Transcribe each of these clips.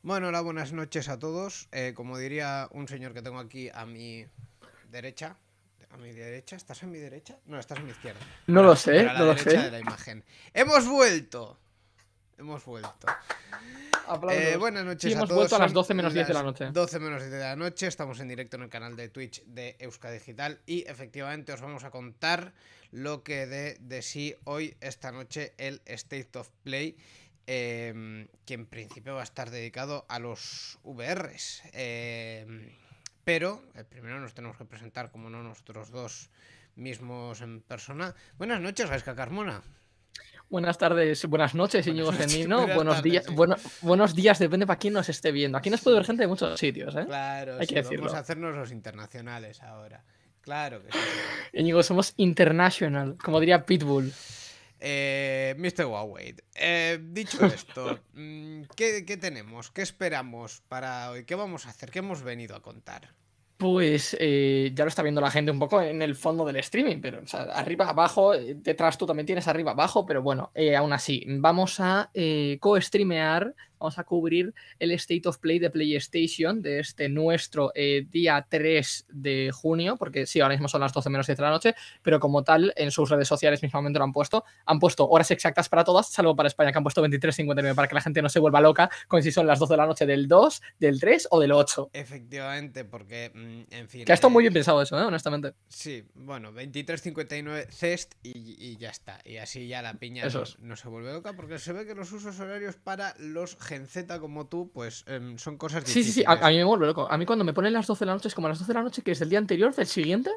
Bueno, hola, buenas noches a todos. Como diría un señor que tengo aquí a mi derecha. ¿A mi derecha? ¿Estás a mi derecha? No, estás a mi izquierda. No Pero, lo pero sé, a la no lo derecha sé. de la imagen. ¡Hemos vuelto! Hemos vuelto. Aplausos. Buenas Sí, noches a hemos todos. vuelto a las Son 12 menos 10 de la las noche. 12 menos 10 de la noche. Estamos en directo en el canal de Twitch de Euska Digital. Y efectivamente os vamos a contar lo que de sí hoy, esta noche, el State of Play. Que en principio va a estar dedicado a los VRs. Pero primero nos tenemos que presentar, como no, nosotros dos mismos en persona. Buenas noches, Gaisca Carmona. Buenas tardes, buenas noches, Buenas Íñigo noches, Sendino. buenas Buenos días, tardes, sí. buenos días, depende para quién nos esté viendo. Aquí nos puede ver Sí, gente de muchos sitios, ¿eh? claro, Hay que sí, vamos a decirlo. hacernos los internacionales ahora. Claro que sí. Íñigo, somos international, como diría Pitbull. Mr. Huawei, dicho esto, ¿qué tenemos? ¿Qué esperamos para hoy? ¿Qué vamos a hacer? ¿Qué hemos venido a contar? Pues ya lo está viendo la gente un poco en el fondo del streaming, pero o sea, arriba, abajo, detrás tú también tienes arriba, abajo, pero bueno, aún así, vamos a co-streamear, vamos a cubrir el State of Play de PlayStation de este nuestro día 3 de junio, porque sí, ahora mismo son las 12 menos 10 de la noche, pero como tal, en sus redes sociales mismamente lo han puesto horas exactas para todas, salvo para España, que han puesto 23:59 para que la gente no se vuelva loca con si son las 12 de la noche del 2, del 3 o del 8. Efectivamente, porque, en fin, Que ha estado muy bien pensado eso, honestamente. sí, bueno, 23:59 CEST y ya está. Y así ya la piña Eso no, es. no se vuelve loca, porque se ve que los usos horarios para los Gen Z como tú, pues son cosas Sí, sí, sí, a difíciles. mí me vuelve loco. A mí cuando me ponen las 12 de la noche, es como las 12 de la noche, que es del día anterior, del siguiente,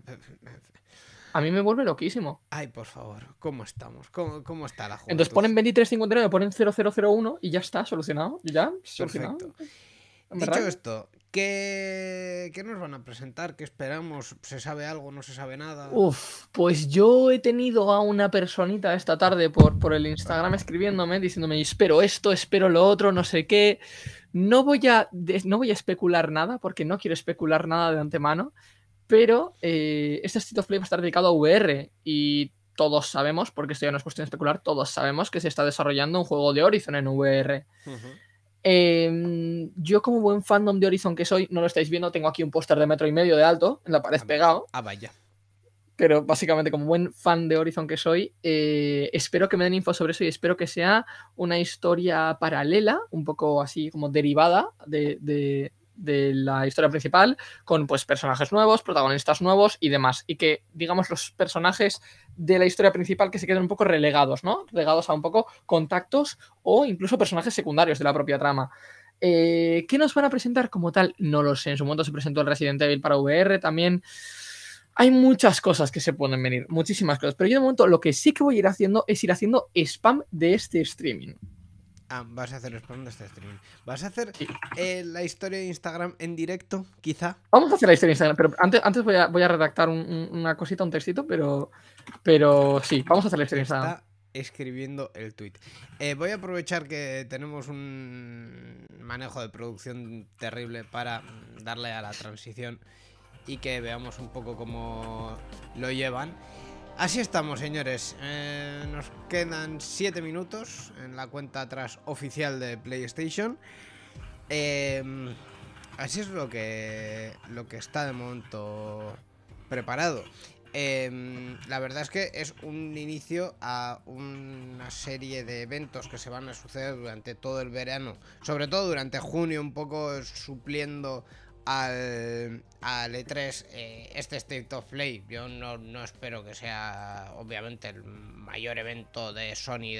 a mí me vuelve loquísimo. Ay, por favor, ¿cómo estamos? ¿Cómo está la Entonces juventud? ponen 23:59, ponen 0001 y ya está, solucionado. Ya, solucionado. Perfecto. En Dicho verdad. esto, ¿qué nos van a presentar? ¿Qué esperamos? ¿Se sabe algo? ¿No se sabe nada? Uf, pues yo he tenido a una personita esta tarde por el Instagram escribiéndome, diciéndome, espero esto, espero lo otro, no sé qué. No voy a especular nada, porque no quiero especular nada de antemano. Pero este State of Play va a estar dedicado a VR y todos sabemos, porque esto ya no es cuestión de especular, todos sabemos que se está desarrollando un juego de Horizon en VR. Ujú. Yo como buen fandom de Horizon que soy, no lo estáis viendo, tengo aquí un póster de 1,5 metros de alto en la pared Ah, pegado, vaya. pero básicamente como buen fan de Horizon que soy, espero que me den info sobre eso y espero que sea una historia paralela, un poco así como derivada de la historia principal, con pues personajes nuevos, protagonistas nuevos y demás. Y que, digamos, los personajes de la historia principal que se queden un poco relegados, ¿no? Relegados a un poco contactos o incluso personajes secundarios de la propia trama. ¿Qué nos van a presentar como tal? No lo sé. En su momento se presentó el Resident Evil para VR también. Hay muchas cosas que se pueden venir, muchísimas cosas. Pero yo de momento lo que sí que voy a ir haciendo es ir haciendo spam de este streaming. Ah, vas a hacer spam de este streaming. ¿Vas a hacer Sí. la historia de Instagram en directo, quizá? Vamos a hacer la historia de Instagram, pero antes voy a redactar una cosita, un textito, pero sí, vamos a hacer la historia de Instagram. Está escribiendo el tweet. Voy a aprovechar que tenemos un manejo de producción terrible para darle a la transición y que veamos un poco cómo lo llevan. Así estamos, señores. Nos quedan 7 minutos en la cuenta atrás oficial de PlayStation. Eh, Así es lo que está de momento preparado. La verdad es que es un inicio a una serie de eventos que se van a suceder durante todo el verano, sobre todo durante junio, un poco supliendo al E3 este State of Play. Yo no espero que sea obviamente el mayor evento de Sony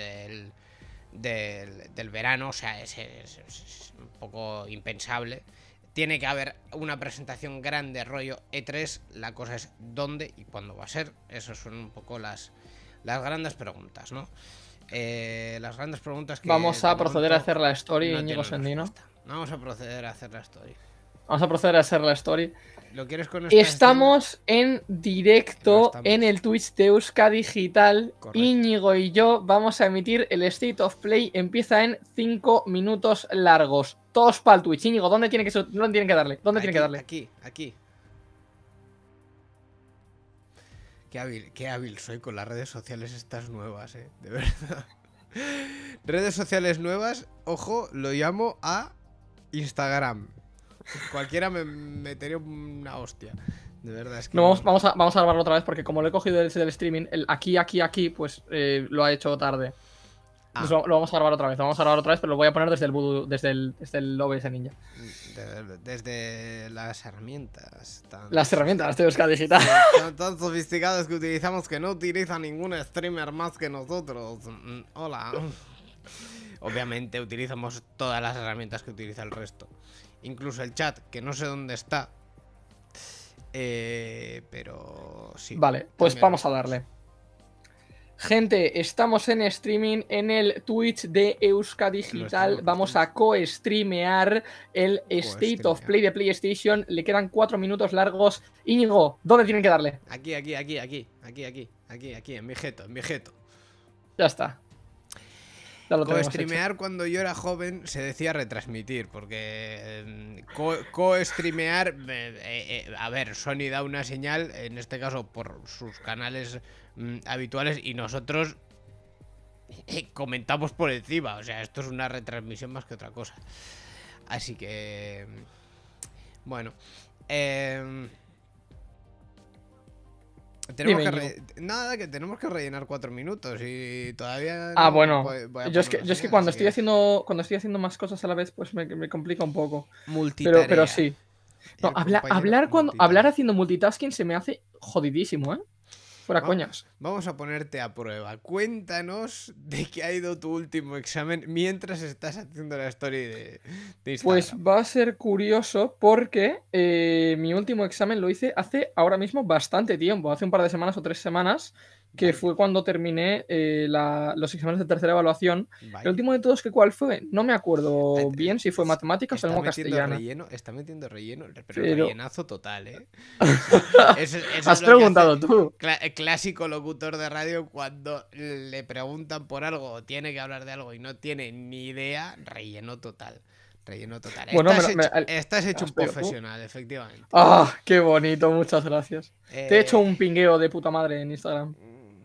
del verano, o sea, es un poco impensable. Tiene que haber una presentación grande rollo E3, la cosa es dónde y cuándo va a ser. Esas son un poco las grandes preguntas, ¿no? Las grandes preguntas que Vamos de a proceder a momento hacer la story, no Íñigo tienen Sendino. respuesta. Vamos a proceder a hacer la story. Vamos a proceder a hacer la story. ¿Lo quieres con esta escena? Estamos en Lo directo en estamos. el Twitch de Euska Digital. Correcto. Íñigo y yo vamos a emitir el State of Play. Empieza en 5 minutos largos. Todos para el Twitch. Íñigo, ¿dónde tienen que darle? ¿Dónde tienen que Aquí, darle? aquí, aquí. Qué hábil soy con las redes sociales estas nuevas, de verdad. Redes sociales nuevas, ojo, lo llamo a Instagram. Cualquiera me metería una hostia. De verdad, es que. No, vamos a grabarlo otra vez porque como lo he cogido desde el streaming, el aquí, pues lo ha hecho tarde. Entonces lo vamos a grabar otra vez. Lo vamos a grabar otra vez, pero lo voy a poner desde el Voodoo, desde el OBS Ninja. Desde las herramientas. Las herramientas de Euskadi Digital. Tan sofisticadas que utilizamos que no utiliza ningún streamer más que nosotros. Hola. Obviamente utilizamos todas las herramientas que utiliza el resto. Incluso el chat, que no sé dónde está. Pero sí. Vale, pues vamos a darle. Gente, estamos en streaming en el Twitch de Euskadi Digital. Vamos a co-streamear el State of Play de PlayStation. Le quedan 4 minutos largos. Íñigo, ¿dónde tienen que darle? Aquí, en mi jeto, Ya está. Co-streamear cuando yo era joven se decía retransmitir, porque co-streamear, a ver, Sony da una señal, en este caso por sus canales habituales, y nosotros comentamos por encima, o sea, esto es una retransmisión más que otra cosa. Así que, bueno, tenemos que rellenar 4 minutos y todavía. Ah, bueno. Yo es que cuando estoy haciendo más cosas a la vez, pues me complica un poco. Pero sí. No, hablar haciendo multitasking se me hace jodidísimo, ¿eh? Fuera coñas. Vamos a ponerte a prueba. Cuéntanos de qué ha ido tu último examen mientras estás haciendo la story de Instagram. Pues va a ser curioso porque mi último examen lo hice hace ahora mismo bastante tiempo, hace un par de semanas o 3 semanas, que fue cuando terminé los exámenes de tercera evaluación. El último de todos, ¿cuál fue? No me acuerdo bien si fue matemáticas o lengua castellana. Está metiendo relleno, pero rellenazo total, ¿eh? Eso has preguntado tú. Clásico locutor de radio, cuando le preguntan por algo, tiene que hablar de algo y no tiene ni idea, relleno total. Bueno, estás hecho un profesional, efectivamente. ¡Ah, qué bonito! Muchas gracias. Te he hecho un pingueo de puta madre en Instagram.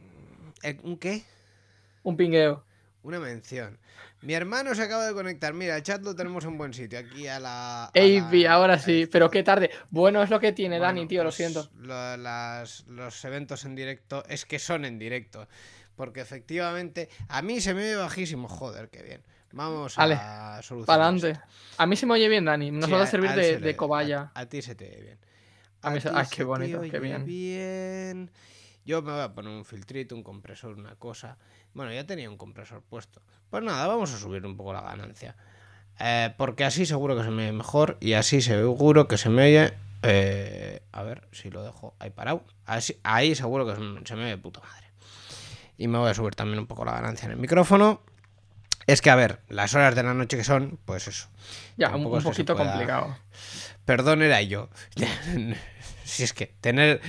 ¿Un qué? Un pingueo. Una mención. Mi hermano se acaba de conectar. Mira, el chat lo tenemos en buen sitio. Aquí a la... ahora sí, pero qué tarde. Bueno, es lo que tiene Dani, tío, lo siento. Los eventos en directo es que son en directo. Porque efectivamente a mí se me ve bajísimo. Joder, qué bien. Vamos a solucionar. Para adelante. A mí se me oye bien, Dani. Nos va a servir de cobaya. A ti se te ve bien. Qué bonito, qué bien. Yo me voy a poner un filtrito, un compresor, una cosa. Bueno, ya tenía un compresor puesto. Pues nada, vamos a subir un poco la ganancia. Porque así seguro que se me oye mejor. Y así seguro que se me oye... a ver si lo dejo ahí parado. Ahí seguro que se me oye de puta madre. Y me voy a subir también un poco la ganancia en el micrófono. Es que, a ver, las horas de la noche que son, pues eso. Ya, un poquito complicado. Perdón, era yo. Si es que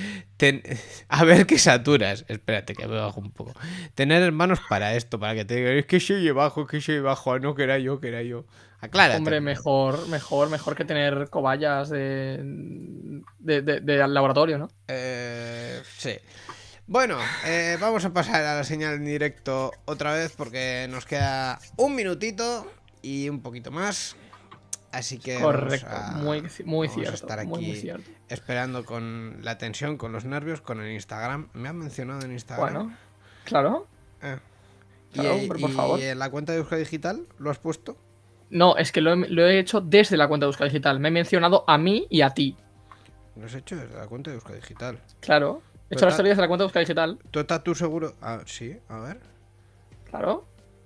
a ver qué saturas. Espérate que me bajo un poco. Tener hermanos para esto, para que te digan, es que soy bajo. No, que era yo. Aclárate. Hombre, mejor que tener cobayas de laboratorio, ¿no? Sí. Bueno, vamos a pasar a la señal en directo otra vez porque nos queda un minutito y un poquito más. Así que correcto, muy vamos cierto. A estar aquí muy cierto. Esperando con la tensión, con los nervios, con el Instagram. Me han mencionado en Instagram. Bueno, claro. Claro, hombre, por favor. ¿Y en la cuenta de Euskadi Digital lo has puesto? No, es que lo he hecho desde la cuenta de Euskadi Digital. Me he mencionado a mí y a ti. Lo has hecho desde la cuenta de Euskadi Digital. Claro. He hecho las historias de la cuenta de Euskadi Digital. ¿Tú estás tú seguro? Ah, sí, a ver. Claro.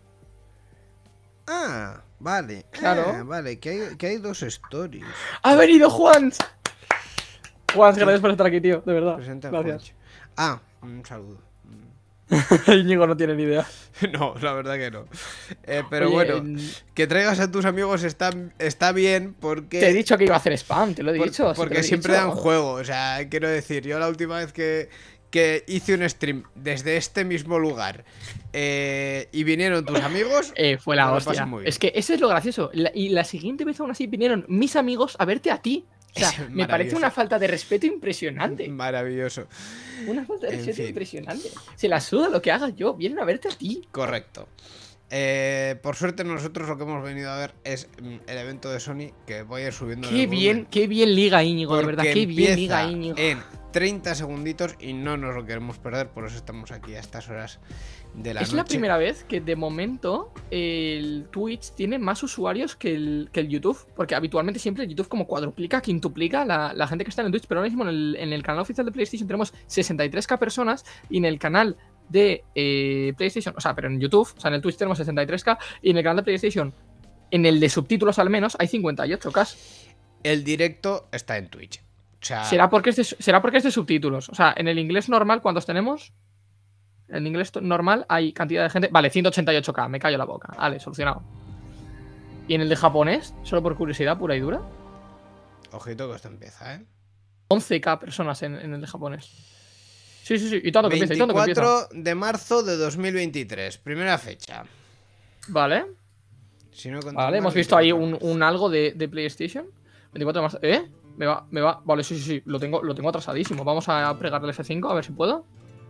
Ah, vale. Claro. Vale, que hay 2 stories. ¡Ha venido Juan! Juan, gracias por estar aquí, tío, de verdad. Gracias. Un saludo. Íñigo no tiene ni idea. No, la verdad que no. Pero oye, bueno, que traigas a tus amigos está bien porque... Te he dicho que iba a hacer spam, te lo he dicho. Porque siempre dan juego, o sea, quiero decir, yo la última vez que hice un stream desde este mismo lugar y vinieron tus amigos... fue la hostia. Es que eso es lo gracioso. Y la siguiente vez aún así vinieron mis amigos a verte a ti. O sea, me parece una falta de respeto impresionante. Maravilloso. Una falta de respeto impresionante. Se la suda lo que haga yo. Vienen a verte a ti. Correcto. Por suerte nosotros lo que hemos venido a ver es el evento de Sony, que voy a ir subiendo. Qué bien liga Íñigo, de verdad, porque qué bien liga empieza Íñigo. en 30 segunditos y no nos lo queremos perder, por eso estamos aquí a estas horas de la noche. Es la primera vez que de momento el Twitch tiene más usuarios que el YouTube, porque habitualmente siempre el YouTube como cuadruplica, quintuplica la gente que está en el Twitch, pero ahora mismo en el canal oficial de PlayStation tenemos 63k personas y en el canal de PlayStation, o sea, pero en YouTube, o sea, en el Twitch tenemos 63k y en el canal de PlayStation, en el de subtítulos al menos, hay 58k. El directo está en Twitch. O sea, Será porque es de subtítulos. O sea, en el inglés normal, ¿cuántos tenemos? En inglés normal hay cantidad de gente. Vale, 188k, me callo la boca. Vale, solucionado. ¿Y en el de japonés? Solo por curiosidad pura y dura. ojito que esto empieza, 11k personas en el de japonés. Sí. Y tanto que empieza, y tanto que empieza. 24 de marzo de 2023, primera fecha. Vale. Si no contamos Vale, hemos visto ahí un algo de PlayStation. 24 de marzo. Me va. Vale, sí. Lo tengo atrasadísimo. Vamos a pregarle el F5 a ver si puedo.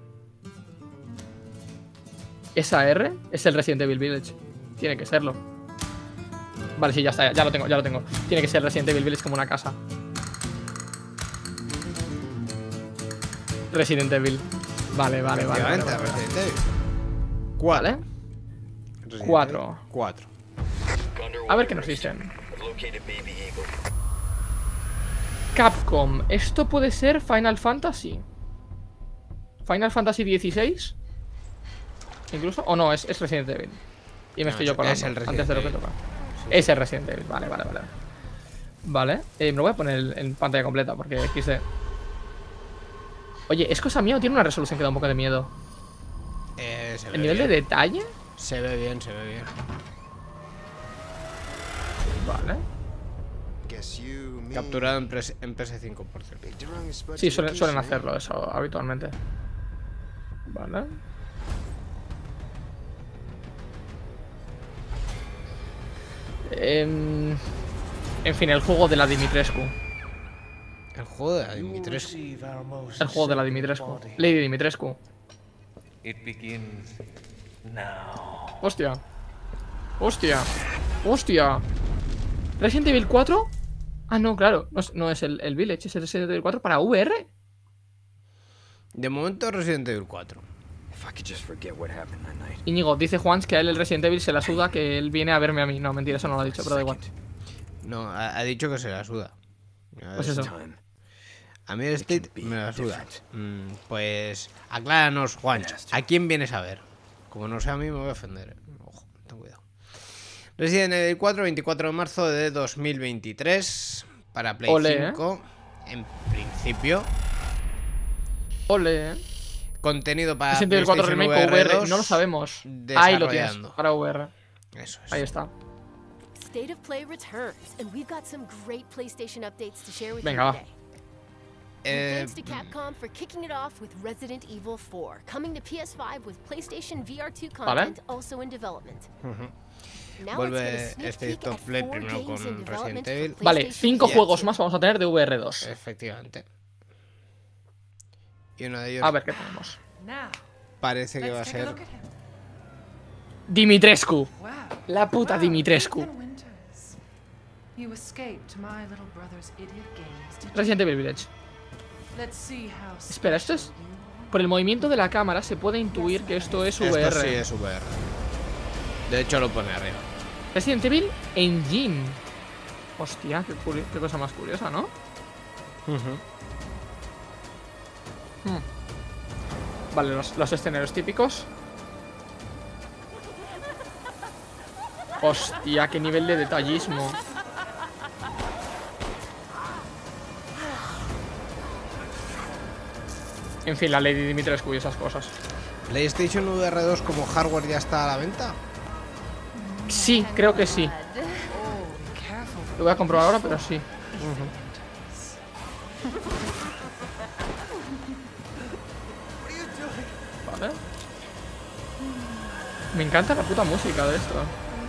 Esa R es el Resident Evil Village. Tiene que serlo. Vale, sí, ya está, ya lo tengo. Tiene que ser Resident Evil Village como una casa. Resident Evil. Vale. Resident Evil. ¿Vale? 4. 4. A ver qué nos dicen. Capcom. Esto puede ser Final Fantasy. Final Fantasy 16. Incluso. O no, es Resident Evil. Y me estoy yo colando antes de lo que toca. Sí. Es el Resident Evil. Vale. Vale. Me lo voy a poner en pantalla completa porque XD. Oye, ¿es cosa mía o tiene una resolución que da un poco de miedo? ¿El nivel de detalle? Se ve bien. Vale. Capturado en PS5, por cierto. Sí, suelen hacerlo eso habitualmente. Vale. En fin, el juego de la Dimitrescu. El juego de la Dimitrescu. El juego de la Dimitrescu. Lady Dimitrescu. Hostia. ¿Resident Evil 4? Ah, no, claro. No es el Village, es el Resident Evil 4 para VR. De momento Resident Evil 4. Íñigo, dice Juans que a él el Resident Evil se la suda, que él viene a verme a mí. No, mentira, eso no lo ha dicho, pero da igual. No, ha dicho que se la suda. Pues eso. A mí el State me la suda. Pues acláranos, Juans. ¿A quién vienes a ver? Como no sea a mí, me voy a ofender. Ojo, ten cuidado. Resident Evil 4, 24 de marzo de 2023. Para Play 5. En principio. Ole. Contenido para Resident Evil 4 Remake o VR, no lo sabemos. Ahí lo tienes, para VR. Eso es. Ahí está. Venga, va. Thanks to Capcom for kicking it off with Resident Evil 4, coming to PS5 with PlayStation VR2 content also in development. Vuelve State of Play primero con Resident Evil. Vale, 5 juegos más vamos a tener de VR2. Efectivamente. Y uno de ellos. A ver qué tenemos. Parece que va a ser Dimitrescu. La puta Dimitrescu. Resident Evil Village. Espera, esto es... Por el movimiento de la cámara se puede intuir que esto es VR. Esto sí es VR. De hecho lo pone arriba. Resident Evil Engine. Hostia, qué cosa más curiosa, ¿no? Vale, los escenarios típicos. Hostia, qué nivel de detallismo. En fin, la Lady Dimitrescu y esas cosas. ¿PlayStation VR 2 como hardware ya está a la venta? Sí, creo que sí. Lo voy a comprobar ahora, pero sí. Vale. Me encanta la puta música de esto.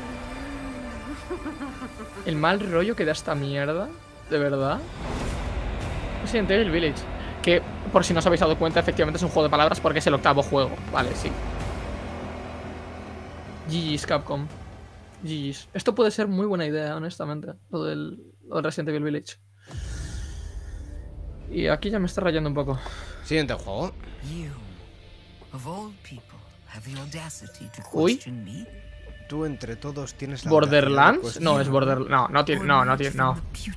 El mal rollo que da esta mierda. De verdad. Resident Evil Village. Que, por si no os habéis dado cuenta, efectivamente es un juego de palabras porque es el 8º juego. Vale, sí. GG's Capcom. GG's. Esto puede ser muy buena idea, honestamente. Lo del Resident Evil Village. Y aquí ya me está rayando un poco. Siguiente juego. Uy. Tú entre todos tienes la ¿Borderlands? No, es Borderlands. No tiene. No tiene. No.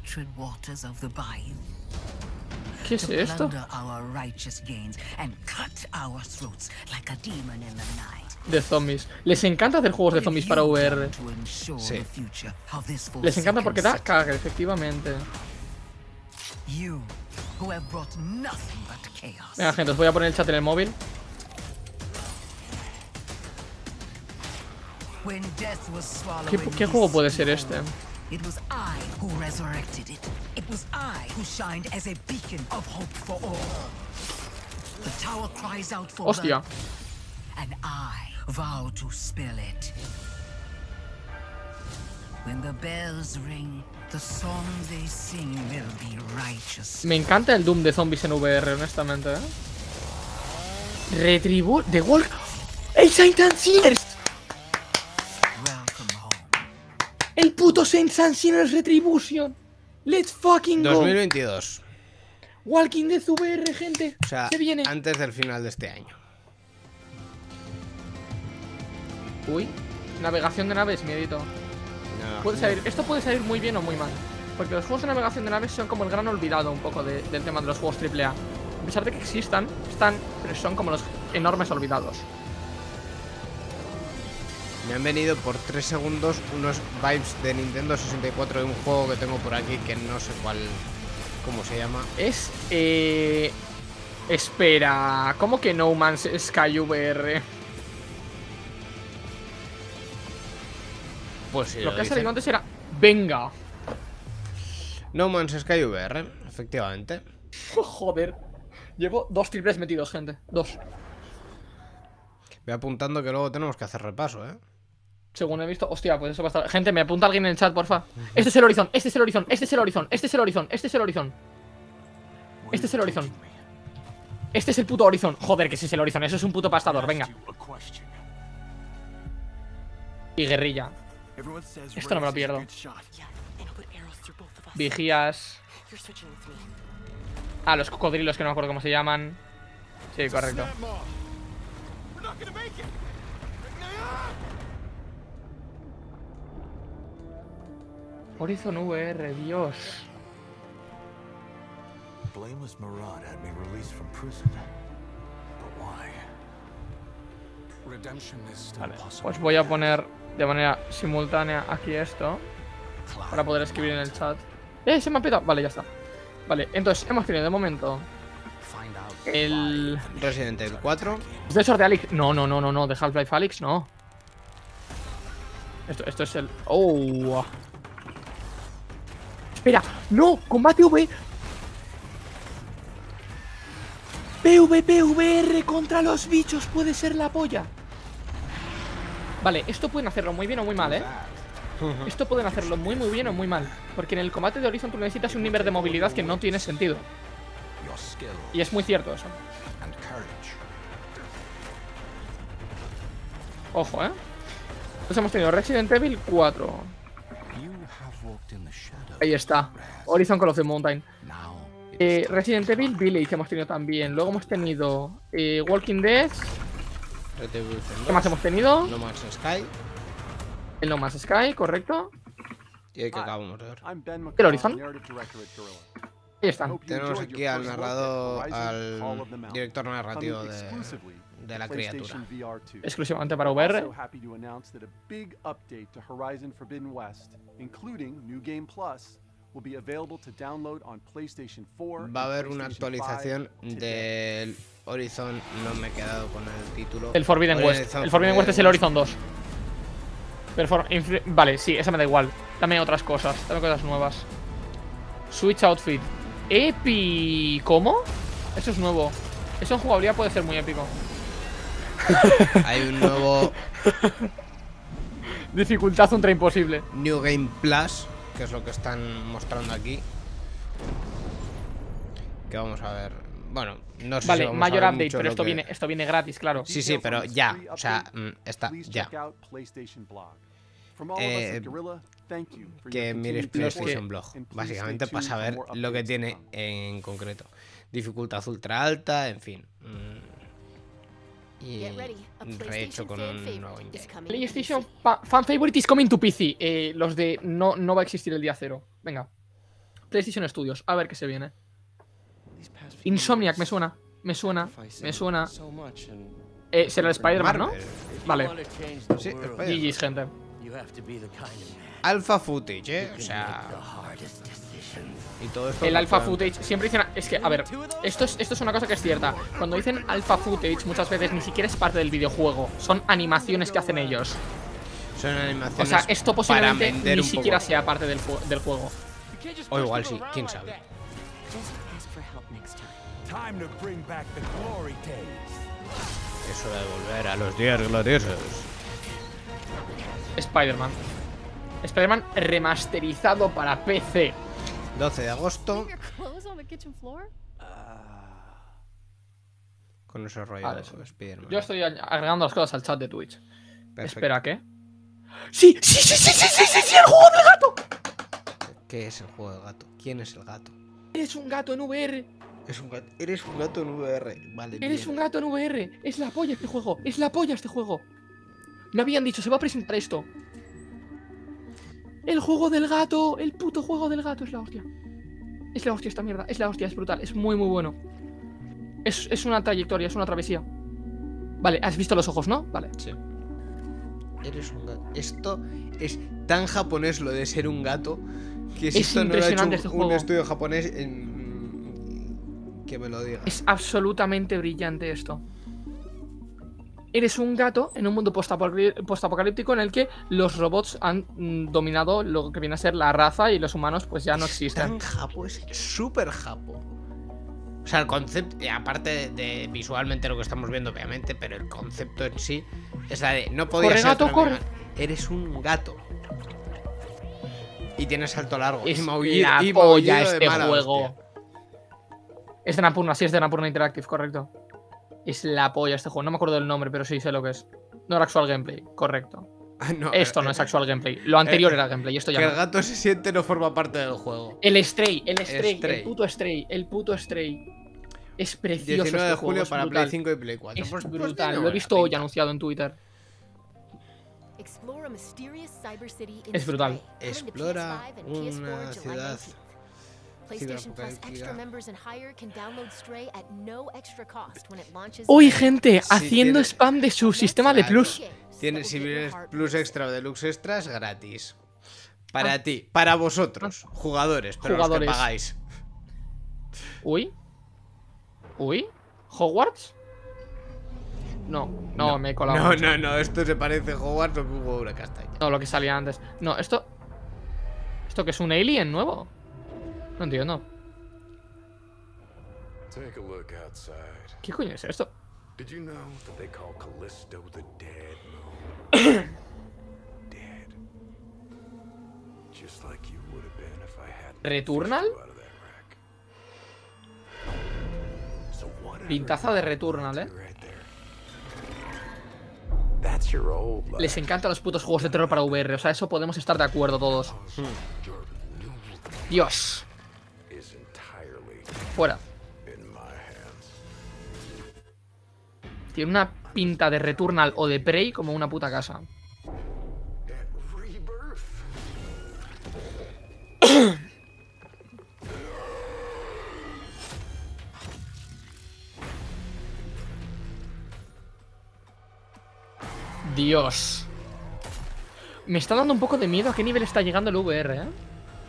¿Qué es esto? De zombies. Les encanta hacer juegos de zombies para VR. Sí. Les encanta porque da caga, efectivamente. Venga, gente, os voy a poner el chat en el móvil. ¿Qué juego puede ser este? Hostia. Me encanta el Doom de zombies en VR, honestamente, ¿eh? The Walk. ¡El Saints and Sinners! ¡El puto Saints and Sinners Retribution! ¡Let's fucking go! 2022. Walking Dead VR, gente. O sea, se viene. Antes del final de este año. Uy, navegación de naves, miedito. No. Esto puede salir muy bien o muy mal. Porque los juegos de navegación de naves son como el gran olvidado un poco del tema de los juegos AAA. A pesar de que existan, pero son como los enormes olvidados. Me han venido por 3 segundos unos vibes de Nintendo 64 de un juego que tengo por aquí que no sé cómo se llama. Es... Espera, ¿cómo que No Man's Sky VR? Pues sí, lo que ha salido antes era... Venga. No Man's Sky VR, efectivamente. Joder. Llevo 2 triples metidos, gente. 2. Voy apuntando que luego tenemos que hacer repaso, Según he visto... Hostia, pues eso va a estar... Gente, me apunta alguien en el chat, porfa. Este es el Horizon, este es el Horizon, este es el Horizon, este es el Horizon, este es el Horizon. Este es el Horizon. Este es el puto Horizon. Joder, que ese es el Horizon, eso es un puto pastador, venga. Y guerrilla. Esto no me lo pierdo. Vigías. Ah, los cocodrilos que no me acuerdo cómo se llaman. Sí, correcto. Horizon VR, Dios. Blameless Murad had me released from prison. But why? Redemption is still possible. Pues voy a poner de manera simultánea aquí esto para poder escribir en el chat. Se me ha petado. Vale, ya está. Vale, entonces hemos tenido de momento el Resident Evil 4. de esos de Alyx. No, de Half-Life Alyx, no. Esto es el... Oh. Espera, no, combate PvPVR contra los bichos puede ser la polla. Vale, esto pueden hacerlo muy bien o muy mal, Esto pueden hacerlo muy bien o muy mal. Porque en el combate de Horizon tú necesitas un nivel de movilidad que no tiene sentido. Y es muy cierto eso. Ojo, Entonces hemos tenido Resident Evil 4. Ahí está, Horizon Call of the Mountain. Resident Evil Village hemos tenido también. Luego hemos tenido Walking Dead. ¿Qué más hemos tenido? No Man's Sky. El No Man's Sky, correcto. Y el que acabamos de ver. El Horizon. Ahí están. Tenemos aquí al narrador, al director narrativo de la criatura. Exclusivamente para VR. Va a haber una actualización del Horizon. No me he quedado con el título. El Forbidden West. El Forbidden West es el Horizon 2. Vale, sí, esa me da igual. Dame otras cosas, dame cosas nuevas. Switch Outfit. Epi... ¿Cómo? Eso es nuevo. Eso en jugabilidad puede ser muy épico. Hay un nuevo dificultad ultra imposible. New Game Plus, que es lo que están mostrando aquí. Que vamos a ver. Bueno, no sé si Vale, vamos a mayor ver update, mucho pero lo que- esto viene gratis, claro. Sí, sí, pero ya, o sea, está, ya. Que mires PlayStation Blog, básicamente para saber lo que tiene en concreto. Dificultad ultra alta, en fin. Y rehecho con un nuevo engine. PlayStation Fan Favorite is coming to PC. Los de no va a existir el día 0. Venga. PlayStation Studios, a ver qué se viene. Insomniac, me suena. Será el Spider-Man, ¿no? Marvel. Vale. Sí, GG's, gente. Alpha footage, o sea. Y todo esto. El alpha footage siempre dicen. Es que, a ver, esto es una cosa que es cierta. Cuando dicen alpha footage, muchas veces ni siquiera es parte del videojuego. Son animaciones que hacen ellos. Son animaciones. O sea, esto posiblemente para vender ni un siquiera poco. sea parte del juego. O igual sí, quién sabe. Es hora de volver a los días gloriosos. Spider-Man. Spider-Man remasterizado para PC. 12 de agosto. Con ese rollo Vale, de Spider-Man. Yo estoy agregando las cosas al chat de Twitch. Perfecto. Espera, ¿qué? ¡Sí! ¡El juego del gato! ¿Qué es el juego del gato? ¿Quién es el gato? Eres un gato en VR. Es un gato. Eres un gato en VR. Vale. Eres bien. un gato en VR. Es la polla este juego. Es la polla este juego. Me habían dicho, se va a presentar esto. El juego del gato. El puto juego del gato es la hostia. Es la hostia esta mierda. Es la hostia, es brutal. Es muy, muy bueno. Es una trayectoria, es una travesía. Vale, has visto los ojos, ¿no? Vale. Sí. Eres un gato. Esto es tan japonés lo de ser un gato. Que si Es esto no lo ha hecho impresionante este un juego. estudio japonés, que me lo diga. Es absolutamente brillante esto. Eres un gato en un mundo postapocalíptico en el que los robots han dominado lo que viene a ser la raza y los humanos pues ya no existen. Tan japo, es súper japo. O sea, el concepto, aparte de visualmente lo que estamos viendo, obviamente, pero el concepto en sí es la de no podía Corre, ser gato, otro corre. animal. Eres un gato. Y tienes salto largo. Es y maullido, la y polla maullido de este mala juego. hostia. Es de Napurna, sí, es de Napurna Interactive, correcto. Es la polla este juego, no me acuerdo del nombre, pero sí sé lo que es. No era actual gameplay, correcto. No, Esto no es actual gameplay. Lo anterior era gameplay, esto ya Que el no. gato se siente no forma parte del juego. El Stray, el puto Stray. Es precioso 19 de este julio juego, es para brutal. Play 5 y Play 4. Es Pues brutal, tiene lo he buena visto hoy pinta. anunciado en Twitter. Es brutal. Explora una ciudad Uy, gente, Sí, haciendo tiene- spam de su sistema de Claro. plus. Tiene, si vienes Plus Extra o Deluxe Extra, es gratis. Para ti, para vosotros, jugadores, pero Jugadores. los que pagáis. Uy. ¿Hogwarts? No, me he colado. No, esto se parece a Hogwarts o que un juego de una castaña. No, lo que salía antes. No, esto que es un alien nuevo. No entiendo. Take a look outside. ¿Qué coño es esto? Did you know that they call Callisto the dead moon? Dead. Just like you would have been if I hadn't ¿Returnal? fished you out of that wreck. So whatever Pintaza de Returnal, you right there. That's your old life. Les encantan los putos juegos de terror para VR. O sea, eso podemos estar de acuerdo todos. Your new Dios. is entirely Fuera. in my hands. Tiene una pinta de Returnal o de Prey como una puta casa. Rebirth. Dios. Me está dando un poco de miedo a qué nivel está llegando el VR, ¿eh?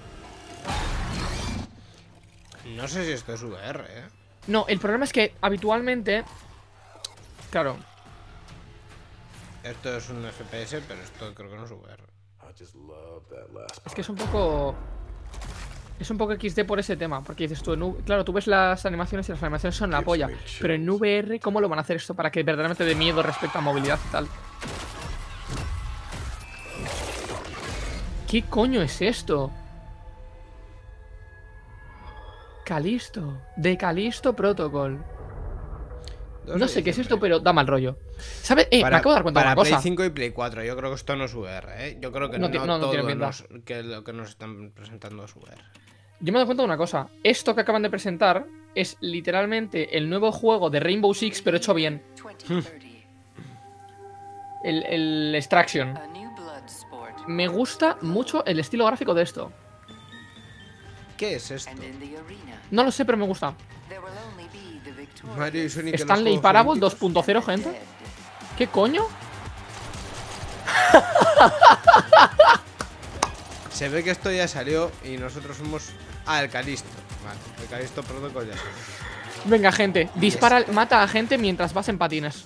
No sé si esto es VR, No, el problema es que habitualmente... Claro, Esto es un FPS, pero esto creo que no es VR. I just love that last es que es un poco... Es un poco XD por ese tema, porque dices tú, claro, tú ves las animaciones y las animaciones son la polla, pero en VR, ¿cómo lo van a hacer esto para que verdaderamente dé miedo respecto a movilidad y tal? ¿Qué coño es esto? Calisto. De Calisto Protocol. Dos No de sé qué es diciembre. esto, pero da mal rollo. ¿Sabes? Me acabo de dar cuenta de para una Play cosa. 5 y Play 4. Yo creo que esto no es VR, ¿eh? Yo creo que No no, ti- no todo tiene pinta. que lo que nos están presentando es VR. Yo me he dado cuenta de una cosa. Esto que acaban de presentar es literalmente el nuevo juego de Rainbow Six, pero hecho bien. El Extraction. Me gusta mucho el estilo gráfico de esto. ¿Qué es esto? No lo sé, pero me gusta. Mario y Sonic en los Stanley Juegos Parable Olímpicos. 2.0, gente. ¿Qué coño? Se ve que esto ya salió y nosotros somos... Ah, el Calisto. Vale, el Calisto Protocol ya salió. Venga, gente. Dispara, mata a gente mientras vas en patines.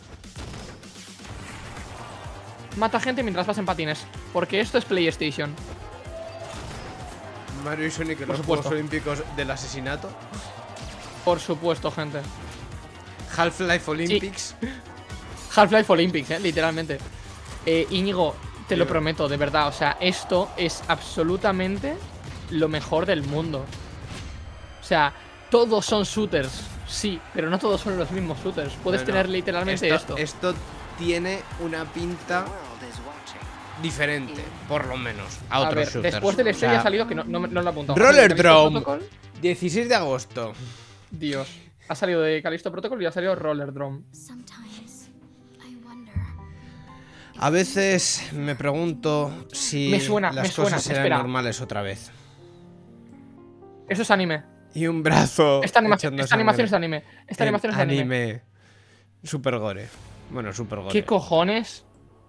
Mata a gente mientras vas en patines. Porque esto es PlayStation. Mario y Sonic en Por los supuesto. Juegos Olímpicos del asesinato. Por supuesto, gente. Half-Life Olympics. Half-Life Olympics, literalmente. Íñigo, te lo prometo, de verdad. O sea, esto es absolutamente lo mejor del mundo. O sea, todos son shooters, sí, pero no todos son los mismos shooters. Puedes No, tener no. literalmente esto. Esto tiene una pinta diferente, por lo menos, a A otros ver, shooters. después del O estrella sea, ha salido que no lo he apuntado. Roller Calisto Drone. Protocol. 16 de agosto. Dios. Ha salido de Calisto Protocol y ha salido Roller Drone. Sometimes I wonder. A veces me pregunto si Me suena, las me suena, cosas serán espera. normales otra vez. Eso es anime. Y un brazo. Esta echando animación es sangre. anime. Esta animación es anime. Super gore. Bueno, super gore. ¿Qué cojones?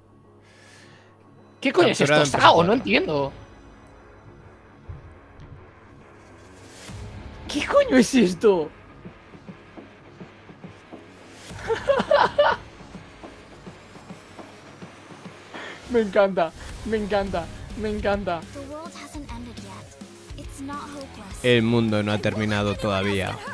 ¿Qué coño es Capturado esto? en ¡Sao! PS4. No entiendo. ¿Qué coño es esto? Me encanta, me encanta, me encanta. The world hasn't ended yet. It's not hopeless. El mundo no ha terminado todavía. Don't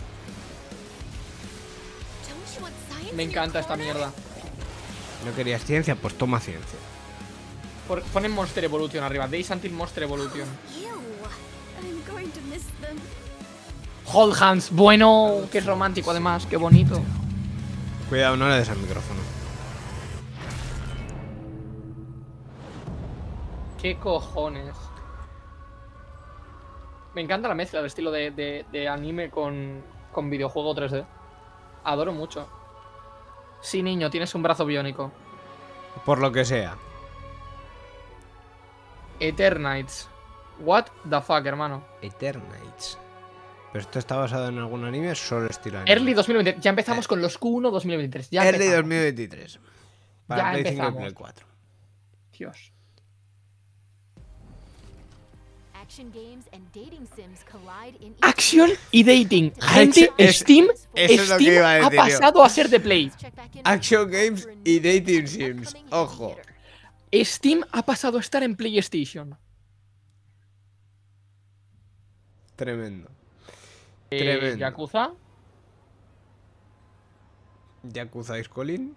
you want science Me in your encanta esta corner? mierda. ¿No querías ciencia? Pues toma ciencia. Ponen Monster Evolution arriba. Days Until Monster Evolution. Ew. I'm going to miss them. Hold Hands. Bueno, qué romántico además. Qué bonito. Cuidado, no le des al micrófono. ¿Qué cojones? Me encanta la mezcla, el estilo de anime con videojuego 3D. Adoro mucho. Sí, niño, tienes un brazo biónico. Por lo que sea. Eternites. What the fuck, hermano. Eternites. ¿Pero esto está basado en algún anime? Solo estilo anime. Early 2023. Ya empezamos con los Q1 2023. Ya Early empezamos. 2023. Para Ya Play 5 y empezamos. Play 4. Dios. Action games and dating sims collide in each Action y dating. Gente, Steam, eso es lo que Steam iba a ha decir yo. pasado a ser de Play. Check back in Action for games a y new dating season sims. upcoming in Ojo. theater. Steam ha pasado a estar en PlayStation. Tremendo. Tremendo. Yakuza. Yakuza Ice Colin.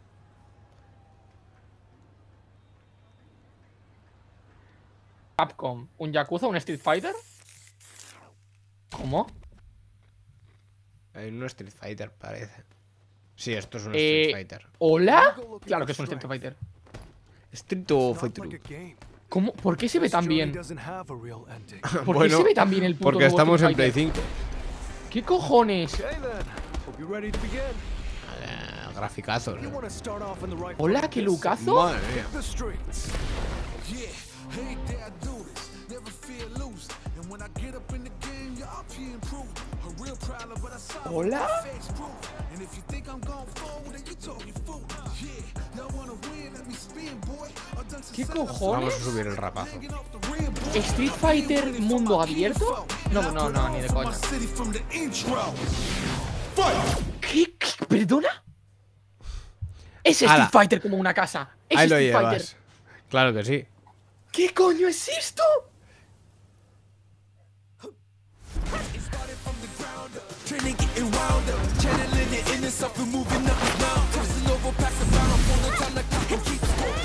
Capcom. ¿Un Yakuza? ¿Un Street Fighter? ¿Cómo? Hay un Street Fighter, parece. Sí, esto es un Eh, Street Fighter. ¿Hola? Claro que es un Street Fighter. Street o Not Fighter. like a game. ¿Cómo? ¿Por qué se ve This tan journey bien? doesn't have a real ending. ¿Por qué Bueno, se ve tan bien el puto porque nuevo estamos en Street Play Fighter? 5. ¿Qué cojones? Okay then. Hope you're ready to begin. Graficazos. You wanna start off in the right Hola, foot qué with this. lucazo. Madre mía. The streets. Hola. ¿Qué Vamos cojones? a subir el rapazo. ¿Street Fighter mundo abierto? No, ni de coña. ¿Qué? ¿Perdona? Es Street Ala. Fighter como una casa. Es Ahí lo Street Fighter. llevas. Claro que sí. ¿Qué coño es esto?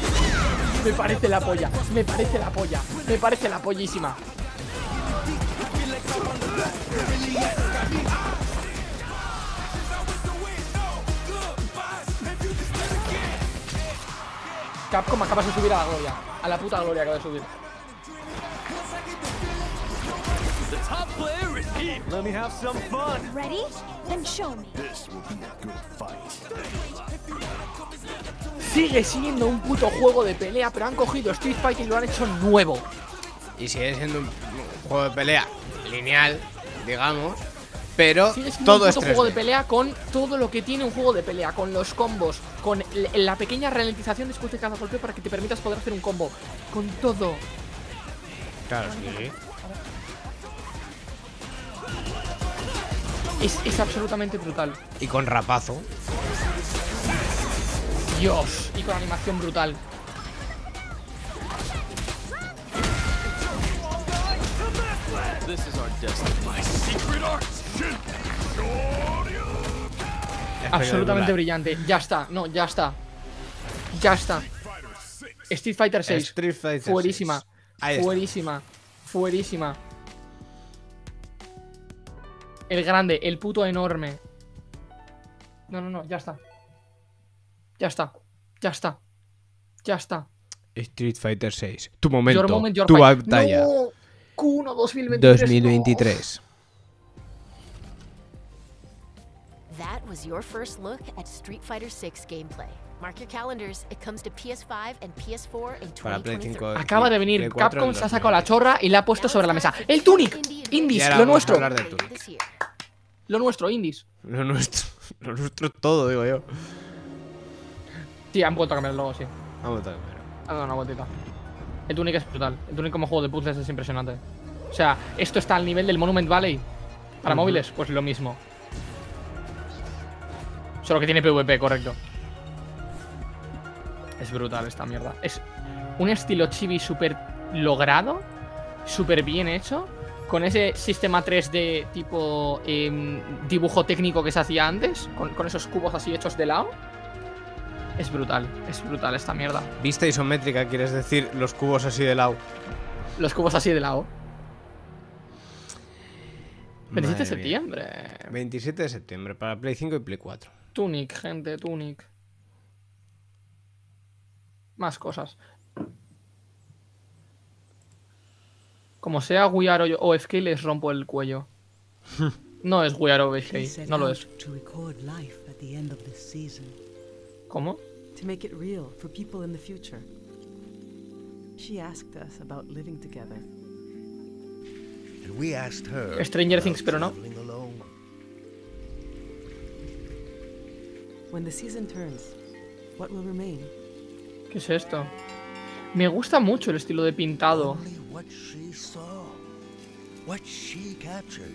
Me parece la polla, me parece la polla, me parece la pollísima. Capcom, acabas de subir a la gloria. A la puta gloria acabas de subir. Let me have some fun. Ready? Then show me. Sigue siendo un puto juego de pelea, pero han cogido Street Fighter y lo han hecho nuevo. Y sigue siendo un juego de pelea lineal, digamos, pero Sigue siendo todo un es puto 3D. juego de pelea con todo lo que tiene un juego de pelea, con los combos, con la pequeña ralentización después de cada golpe para que te permitas poder hacer un combo, con todo. Claro, sí. Es absolutamente brutal. Y con rapazo. Dios, y con animación brutal. Absolutamente brillante. Ya está, no, ya está. Ya está. Street Fighter 6. Street Fighter Fuerísima. 6. Ahí está. Fuerísima. Fuerísima. El grande, el puto enorme. No, no, no, ya está. Ya está. Ya está. Ya está. Street Fighter 6. Tu momento. Your moment, your tu fight. batalla. No. Q1 2023. 2023. That was your first look at Street Fighter 6 gameplay. Mark your calendars. It comes to PS5 and PS4 in Para Play 2023. 5. Acaba de venir Play 4 Capcom, en se ha sacado la 2023. chorra y la ha puesto sobre la mesa. ¡El Tunic! Indies, Y ahora lo vamos a nuestro. hablar de Tunic. Lo nuestro, Indies. Lo nuestro. Lo nuestro es todo, digo yo. Sí, han vuelto a cambiar el logo, sí. Vamos a ver. Ha dado una vueltita. El Tunic es brutal. El Tunic como juego de puzzles es impresionante. O sea, esto está al nivel del Monument Valley. Para móviles, pues lo mismo. Solo que tiene PvP, correcto. Es brutal esta mierda. Es un estilo chibi súper logrado, súper bien hecho, con ese sistema 3D tipo dibujo técnico que se hacía antes, con esos cubos así hechos de lado. Es brutal esta mierda. Vista isométrica, quieres decir los cubos así de lado. Los cubos así de lado. 27 de Madre mía. septiembre. 27 de septiembre para Play 5 y Play 4. Tunic, gente, Tunic. Más cosas. Como sea We Are OFK, les rompo el cuello. No es We Are OFK, no lo es. To record life at the end of this season, ¿Cómo? to make it real for people in the future. She asked us about living together. And we asked her Stranger about Things, pero no. traveling alone. When the season turns, what will remain? ¿Qué es esto? Me gusta mucho el estilo de pintado. Only what she saw, what she captured.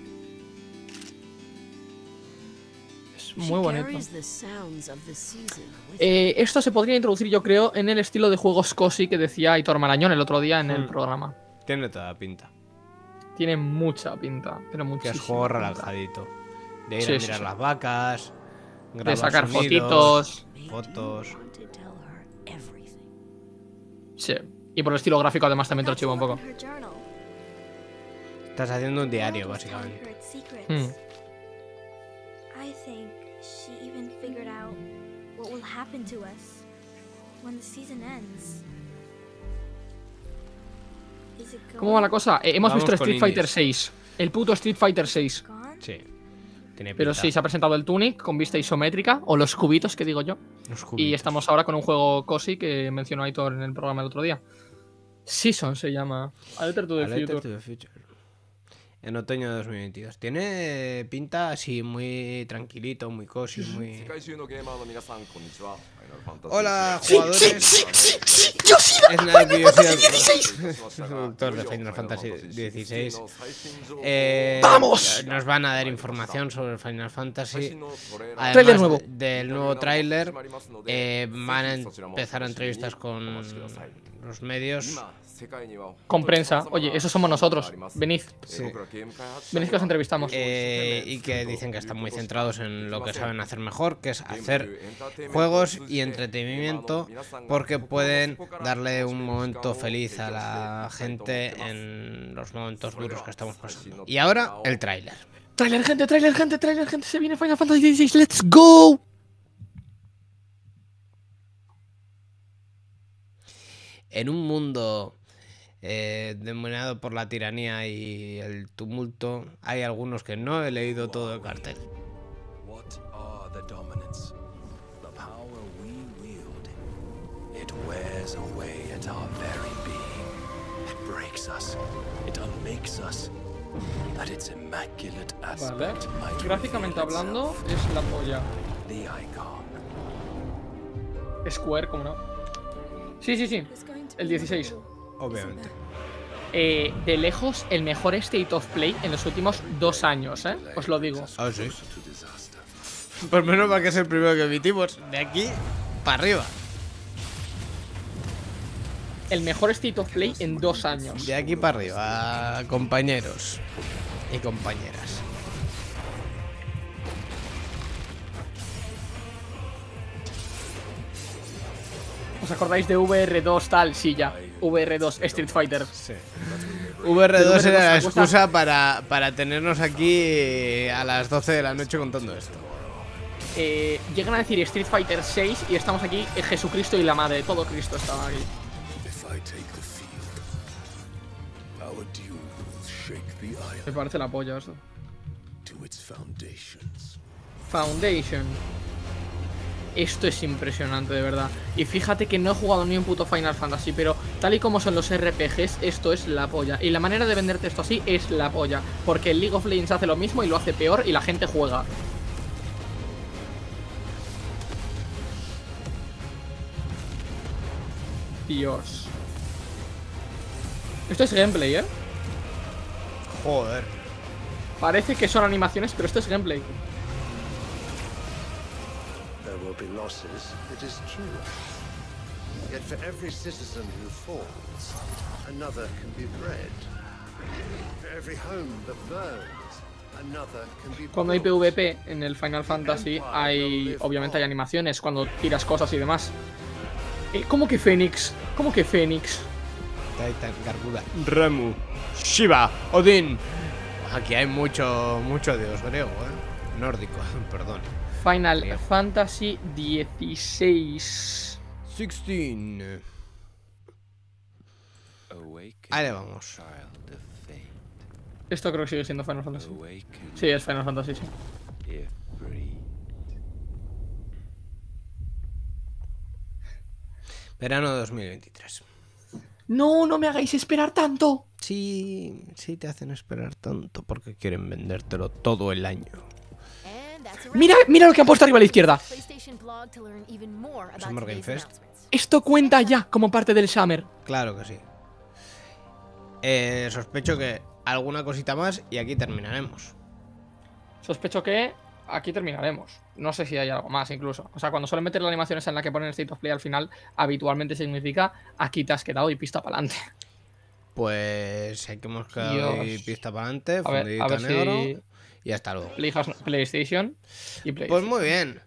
Es muy bonito. Carries the sounds of the season with Esto se podría introducir, yo creo, en el estilo de juegos cozy que decía Aitor Marañón el otro día en el programa. Tiene toda la pinta. Tiene mucha pinta, pero Que muchísima es juego pinta. relajadito. De ir Sí, a sí, mirar sí. las vacas. De Grabar sacar sonidos, fotitos. fotos. want to tell her everything. Sí. Y por el estilo gráfico además también te lo chivo un poco. Estás haciendo un diario, básicamente. Hmm. I think she even figured out what will happen to us when the season ends. Is it ¿Cómo va la cosa? Hemos Vamos visto con Street Fighter indies. 6. El puto Street Fighter 6. gone? Sí. Tiene Pero pinta. sí, se ha presentado el Tunic con vista isométrica, o los cubitos que digo yo. Los Y cubitos. estamos ahora con un juego cozy que mencionó Aitor en el programa el otro día. Season se llama. A Letter to the A Letter Future. to the Future. En otoño de 2022. Tiene pinta así muy tranquilito, muy cozy, muy... Hola, jugadores. ¡Yo sí Es nada que yo soy el productor de Final Fantasy XVI. ¡Vamos! Nos van a dar información sobre el Final Fantasy. Tráiler nuevo. Del nuevo tráiler. Van a empezar entrevistas con los medios. Con prensa. Oye, esos somos nosotros. Venid. Sí. Venid que os entrevistamos. Y que dicen que están muy centrados en lo que saben hacer mejor, que es hacer juegos y entretenimiento, porque pueden darle un momento feliz a la gente en los momentos duros que estamos pasando. Y ahora, el tráiler. Trailer, gente, trailer, gente, trailer, gente. Se viene Final Fantasy XVI. ¡Let's go! En un mundo dominado por la tiranía y el tumulto, hay algunos que no he leído todo el cartel. What are the dominants? The power we wield. It wears away at our very being. It breaks us. It unmakes us. That its immaculate Vale. aspect might Gráficamente reveal hablando, itself. es la polla. The icon. Square, ¿cómo no? Sí, sí, sí. El 16. Obviamente. De lejos, el mejor State of Play en los últimos 2 años, ¿eh? Os lo digo. Ah, sí. Pues menos mal que es el primero que emitimos. De aquí para arriba. El mejor State of Play en 2 años. De aquí para arriba, compañeros y compañeras. ¿Os acordáis de VR2 tal? Sí, ya. VR2 Street Fighter. Sí. VR2 era la me gusta. excusa para tenernos aquí a las 12 de la noche contando esto. Llegan a decir Street Fighter 6 y estamos aquí Jesucristo y la madre. Todo Cristo estaba aquí. If I take the field, our dune will shake the Me island parece la polla eso. to its foundations. Foundation. Esto es impresionante, de verdad. Y fíjate que no he jugado ni un puto Final Fantasy, pero tal y como son los RPGs, esto es la polla. Y la manera de venderte esto así es la polla. Porque el League of Legends hace lo mismo y lo hace peor y la gente juega. Dios. Esto es gameplay, ¿eh? Joder. Parece que son animaciones, pero esto es gameplay. There will be losses, it is true. Yet for every citizen who falls, another can be bred. For every home that burns, another can be Cuando hay built. PvP en el Final Fantasy, obviamente hay animaciones cuando tiras cosas y demás. ¿Cómo que Fénix? ¿Cómo que Fénix? Titan, Garguda, Remu, Shiva, Odín. Aquí hay mucho dios griego, nórdico, perdón. Final Griego. Fantasy 16. 16. Ahí le vamos. Esto creo que sigue siendo Final Fantasy. Sí, es Final Fantasy, sí. Verano 2023. No, no me hagáis esperar tanto. Sí, sí te hacen esperar tanto porque quieren vendértelo todo el año. Mira, mira lo que han puesto arriba a la izquierda. Summer Game Fest. Esto cuenta ya como parte del Summer. Claro que sí. Sospecho que alguna cosita más y aquí terminaremos. Sospecho que aquí terminaremos. No sé si hay algo más incluso. O sea, cuando suelen meter las animaciones en la que ponen State of Play al final, habitualmente significa aquí te has quedado y pista para adelante. Pues aquí hemos quedado y Dios. pista para adelante, A ver fundidita negro si y hasta luego. PlayStation y PlayStation. Pues muy bien.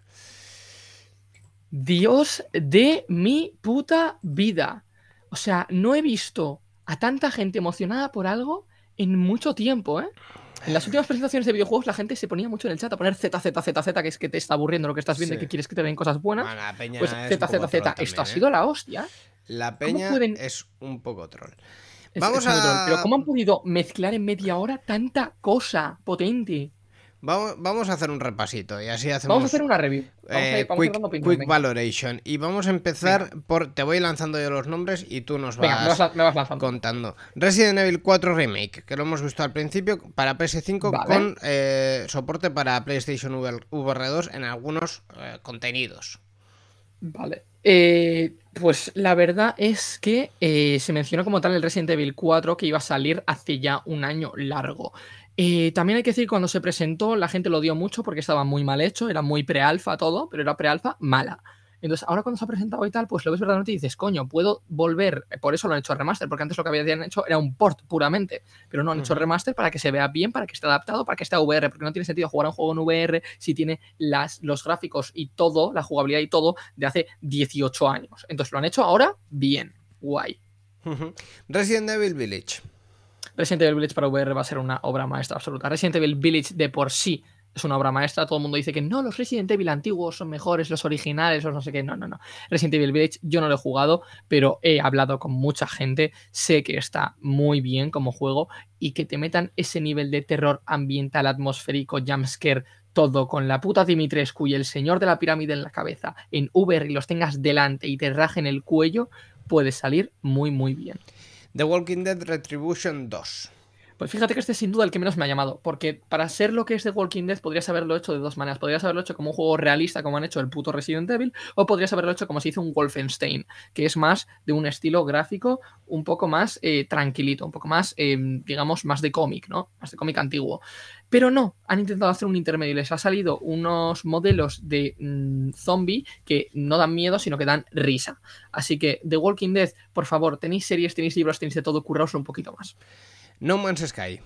Dios de mi puta vida. O sea, no he visto a tanta gente emocionada por algo en mucho tiempo, ¿eh? En las últimas presentaciones de videojuegos la gente se ponía mucho en el chat a poner ZZZZ, que es que te está aburriendo lo que estás viendo y Sí. que quieres que te den cosas buenas. Bueno, la peña Pues es un poco troll ZZZ, esto también, ha sido la hostia. La peña pueden- es un poco troll. Es- Vamos es un troll. a... Pero ¿cómo han podido mezclar en media hora tanta cosa potente? Vamos a hacer un repasito y así hacemos Vamos a hacer una review. Vamos a ir dando opinión, quick venga. valoration. Y vamos a empezar por... Te voy lanzando yo los nombres y tú nos Venga, vas, me vas lanzando. contando. Resident Evil 4 Remake, que lo hemos visto al principio, para PS5 Vale. con soporte para PlayStation VR2 en algunos contenidos. Vale. Pues la verdad es que se mencionó como tal el Resident Evil 4 que iba a salir hace ya un año largo. También hay que decir que cuando se presentó la gente lo dio mucho porque estaba muy mal hecho, era muy pre-alfa todo, pero era pre-alfa mala. Entonces, ahora cuando se ha presentado y tal, pues lo ves verdaderamente y dices, coño, puedo volver. Por eso lo han hecho remaster, porque antes lo que habían hecho era un port puramente, pero no han hecho remaster para que se vea bien, para que esté adaptado, para que esté a VR, porque no tiene sentido jugar a un juego en VR si tiene los gráficos y todo, la jugabilidad y todo, de hace 18 años. Entonces, lo han hecho ahora bien, guay. Resident Evil Village. Resident Evil Village para VR va a ser una obra maestra absoluta. Resident Evil Village de por sí es una obra maestra. Todo el mundo dice que no, los Resident Evil antiguos son mejores, los originales, los no sé qué. No. Resident Evil Village yo no lo he jugado, pero he hablado con mucha gente. Sé que está muy bien como juego y que te metan ese nivel de terror ambiental, atmosférico, jumpscare, todo con la puta Dimitrescu y el señor de la pirámide en la cabeza en VR y los tengas delante y te rajen el cuello, puede salir muy, muy bien. The Walking Dead Retribution 2. Pues fíjate que este es sin duda el que menos me ha llamado, porque para ser lo que es The Walking Dead podrías haberlo hecho de dos maneras. Podrías haberlo hecho como un juego realista como han hecho el puto Resident Evil, o podrías haberlo hecho como se hizo un Wolfenstein, que es más de un estilo gráfico un poco más tranquilito, un poco más, digamos, más de cómic, ¿no? Más de cómic antiguo. Pero no, han intentado hacer un intermedio y les ha salido unos modelos de zombie que no dan miedo, sino que dan risa. Así que The Walking Dead, por favor, tenéis series, tenéis libros, tenéis de todo, curraos un poquito más. No Man's Sky.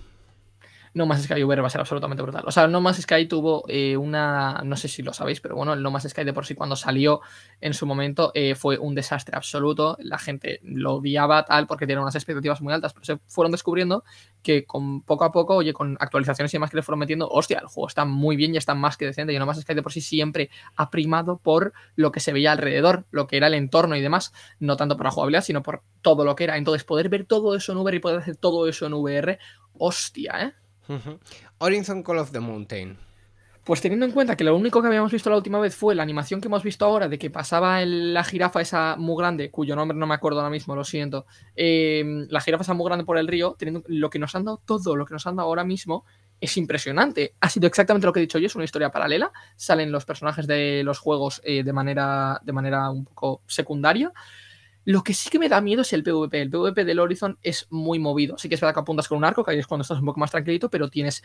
No Man's Sky VR va a ser absolutamente brutal. O sea, No Man's Sky tuvo una... No sé si lo sabéis, pero bueno, el No Man's Sky de por sí cuando salió en su momento fue un desastre absoluto. La gente lo odiaba tal porque tenía unas expectativas muy altas, pero se fueron descubriendo que con poco a poco, oye, con actualizaciones y demás que le fueron metiendo, hostia, el juego está muy bien y está más que decente. Y No Man's Sky de por sí siempre ha primado por lo que se veía alrededor, lo que era el entorno y demás, no tanto por la jugabilidad, sino por todo lo que era. Entonces, poder ver todo eso en VR y poder hacer todo eso en VR, hostia, ¿eh? Horizon Call of the Mountain. Pues teniendo en cuenta que lo único que habíamos visto la última vez fue la animación que hemos visto ahora de que pasaba la jirafa esa muy grande, cuyo nombre no me acuerdo ahora mismo, lo siento, la jirafa esa muy grande por el río, teniendo lo que nos han dado todo, lo que nos han dado ahora mismo, es impresionante. Ha sido exactamente lo que he dicho yo, es una historia paralela, salen los personajes de los juegos de manera un poco secundaria. Lo que sí que me da miedo es el PvP. El PvP del Horizon es muy movido. Sí que es verdad que apuntas con un arco, que ahí es cuando estás un poco más tranquilito, pero tienes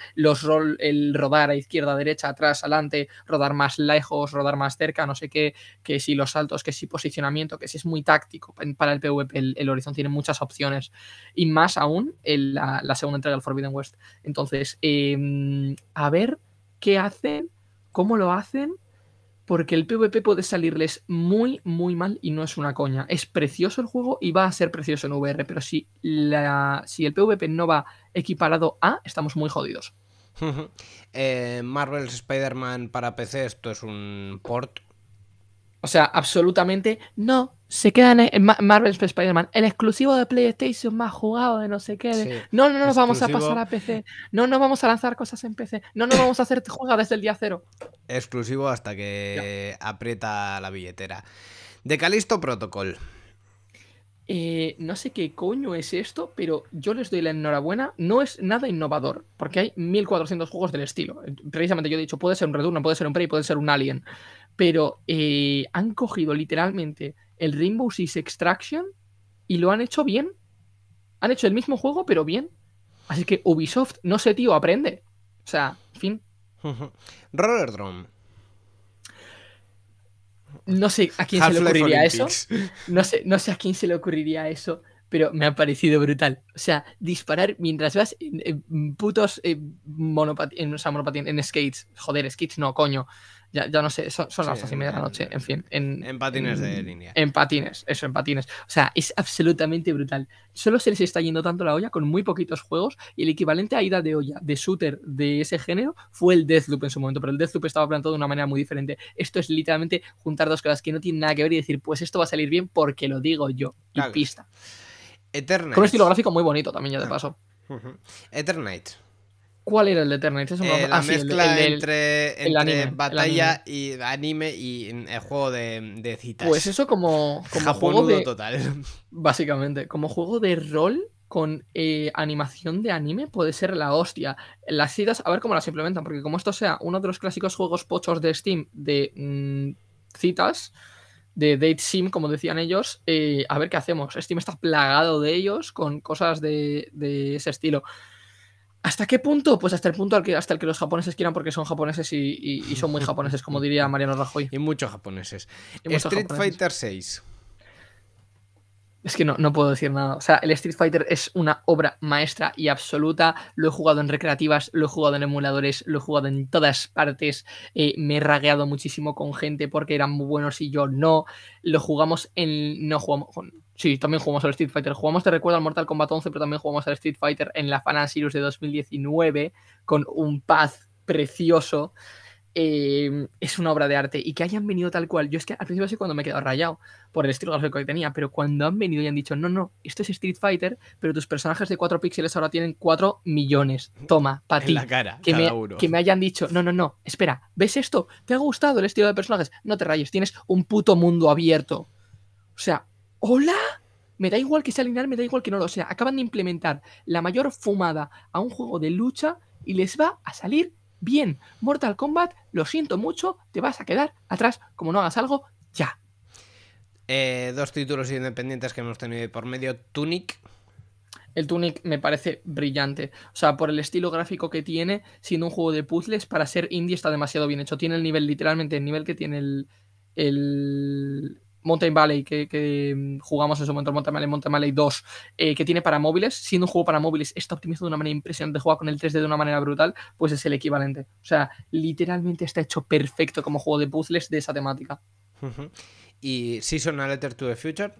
el rodar a izquierda, a derecha, atrás, adelante, rodar más lejos, rodar más cerca, no sé qué, que si los saltos, que si posicionamiento, que si es muy táctico para el PvP. El Horizon tiene muchas opciones. Y más aún en la segunda entrega del Forbidden West. Entonces, a ver qué hacen, cómo lo hacen, porque el PvP puede salirles muy, muy mal y no es una coña. Es precioso el juego y va a ser precioso en VR, pero si el PvP no va equiparado a, estamos muy jodidos. Marvel's Spider-Man para PC, esto es un port. O sea, absolutamente no. Se queda en Marvel's Spider-Man, el exclusivo de PlayStation más jugado de no sé qué. Sí, no nos exclusivo. Vamos a pasar a PC. No vamos a lanzar cosas en PC. No vamos a hacer juegos desde el día cero. Exclusivo hasta que aprieta la billetera. The Callisto Protocol. No sé qué coño es esto, pero yo les doy la enhorabuena. No es nada innovador, porque hay 1400 juegos del estilo. Precisamente yo he dicho, puede ser un Return, puede ser un Prey, puede ser un Alien. Pero han cogido literalmente el Rainbow Six Extraction y lo han hecho bien. Han hecho el mismo juego, pero bien. Así que Ubisoft, no sé, tío, aprende. O sea, en fin. Rollerdrome. No sé a quién se le ocurriría eso. No sé a quién se le ocurriría eso, pero me ha parecido brutal. O sea, disparar mientras vas en putos monopatín, en skates. Joder, skates no, coño. Ya no sé, son las 2:30 de la noche, en fin. En patines de línea. En patines, eso, en patines. O sea, es absolutamente brutal. Solo se les está yendo tanto la olla con muy poquitos juegos y el equivalente a ida de olla de shooter de ese género fue el Deathloop en su momento, pero el Deathloop estaba planteado de una manera muy diferente. Esto es literalmente juntar dos cosas que no tienen nada que ver y decir, pues esto va a salir bien porque lo digo yo. Y claro, pista. Eternite. Con un estilo gráfico muy bonito también, ya de paso. Eternite. ¿Cuál era el de Eternite? La mezcla entre batalla y anime y el juego de citas. Pues eso como juego de... total. Básicamente, como juego de rol con animación de anime puede ser la hostia. Las citas, a ver cómo las implementan, porque como esto sea uno de los clásicos juegos pochos de Steam de citas, de date sim, como decían ellos, a ver qué hacemos. Steam está plagado de ellos con cosas de ese estilo. ¿Hasta qué punto? Pues hasta el que los japoneses quieran, porque son japoneses y son muy japoneses, como diría Mariano Rajoy. Y muchos japoneses. Y muchos Street japoneses. Fighter 6. Es que no puedo decir nada. O sea, el Street Fighter es una obra maestra y absoluta. Lo he jugado en recreativas, lo he jugado en emuladores, lo he jugado en todas partes. Me he ragueado muchísimo con gente porque eran muy buenos y yo no. Lo jugamos en... No jugamos... Sí, también jugamos al Street Fighter. Jugamos, te recuerdo, al Mortal Kombat 11, pero también jugamos al Street Fighter en la Fan and Serious de 2019 con un pad precioso. Es una obra de arte y que hayan venido tal cual. Yo es que al principio sí cuando me he quedado rayado por el estilo gráfico que tenía, pero cuando han venido y han dicho no, esto es Street Fighter, pero tus personajes de 4 píxeles ahora tienen 4 millones. Toma, para ti. En la cara, que cada uno. Que me hayan dicho, no, espera, ¿ves esto? ¿Te ha gustado el estilo de personajes? No te rayes, tienes un puto mundo abierto. O sea, ¿hola? Me da igual que sea lineal, me da igual que no lo sea. Acaban de implementar la mayor fumada a un juego de lucha y les va a salir bien. Mortal Kombat, lo siento mucho, te vas a quedar atrás como no hagas algo ya. 2 títulos independientes que hemos tenido ahí por medio. Tunic. El Tunic me parece brillante. O sea, por el estilo gráfico que tiene, siendo un juego de puzzles, para ser indie está demasiado bien hecho. Tiene el nivel, literalmente, el nivel que tiene el Mountain Valley que jugamos en su momento, Mountain Valley 2, que tiene para móviles. Siendo un juego para móviles, está optimizado de una manera impresionante, juega con el 3D de una manera brutal, pues es el equivalente. O sea, literalmente está hecho perfecto como juego de puzzles de esa temática. Y Season A Letter to the Future.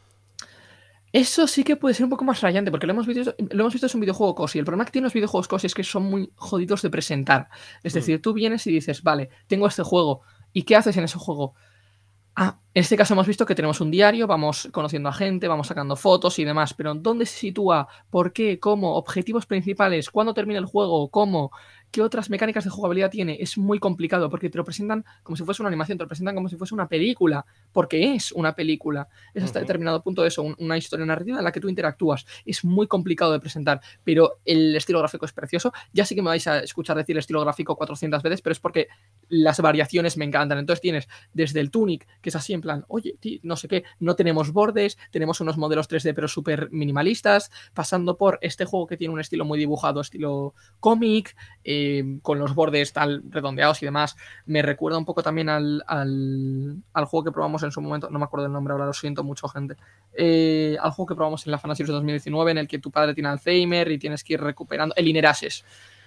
Eso sí que puede ser un poco más rayante, porque lo hemos visto es un videojuego cosi. El problema que tienen los videojuegos cosi es que son muy jodidos de presentar. Es decir, tú vienes y dices, vale, tengo este juego, ¿y qué haces en ese juego? En este caso hemos visto que tenemos un diario, vamos conociendo a gente, vamos sacando fotos y demás, pero ¿dónde se sitúa? ¿Por qué? ¿Cómo? ¿Objetivos principales? ¿Cuándo termina el juego? ¿Cómo? ¿Qué otras mecánicas de jugabilidad tiene? Es muy complicado porque te lo presentan como si fuese una animación, te lo presentan como si fuese una película, porque es una película. Es hasta determinado punto de eso, una historia narrativa en la que tú interactúas. Es muy complicado de presentar, pero el estilo gráfico es precioso. Ya sí que me vais a escuchar decir el estilo gráfico 400 veces, pero es porque las variaciones me encantan. Entonces tienes desde el Tunic, que es así en plan, oye, tío, no sé qué, no tenemos bordes, tenemos unos modelos 3D pero súper minimalistas, pasando por este juego que tiene un estilo muy dibujado, estilo cómic, con los bordes tal redondeados y demás. Me recuerda un poco también al juego que probamos en su momento, no me acuerdo el nombre ahora, lo siento mucho, gente. Al juego que probamos en la Fan and Serious de 2019, en el que tu padre tiene Alzheimer y tienes que ir recuperando, el Inerases.